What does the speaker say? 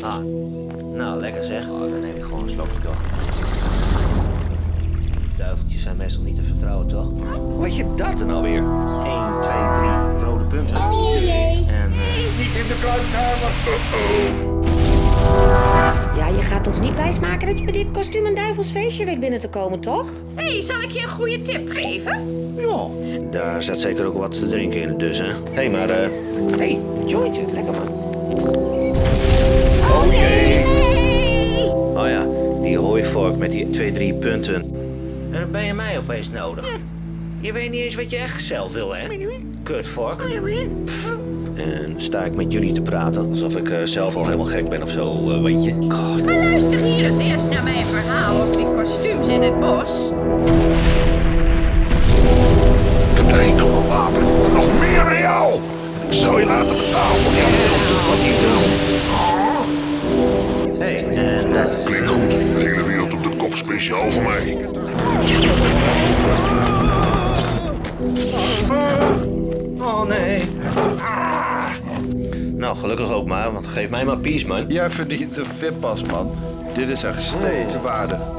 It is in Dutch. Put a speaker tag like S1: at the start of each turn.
S1: Ah, nou lekker zeg. Oh, dan neem ik gewoon een slokje toch. Duiveltjes zijn meestal niet te vertrouwen, toch? Hoe weet je dat dan alweer? 1, 2, 3 rode punten.
S2: Oh jee.
S1: En
S3: Niet in de kruipkamer.
S2: Ja, je gaat ons niet wijsmaken dat je met dit kostuum een duivelsfeestje weet binnen te komen, toch?
S4: Hé, zal ik je een goede tip geven?
S1: ja, daar zat zeker ook wat te drinken in dus, hè? Hé, maar hey, een jointje. Lekker, man. Oh jee. Oh ja, die hooivork met die 2, 3 punten. En dan ben je mij opeens nodig. Je weet niet eens wat je echt zelf wil, hè? Kutvork. En sta ik met jullie te praten alsof ik zelf al helemaal gek ben of zo, weet je. God.
S4: Maar luister hier eens eerst naar mijn verhaal over die kostuums in het bos.
S3: Een enkel water. Nog meer real. Ik zou je laten betalen voor jou. Doe wat je wil.
S1: Hey, en
S3: Klinkt goed. De hele wereld op de kop speciaal voor mij.
S1: oh nee. Nou, gelukkig ook maar, want geef mij maar peace, man.
S5: Jij verdient een VIP-pas, man. Dit is echt steeds waardig.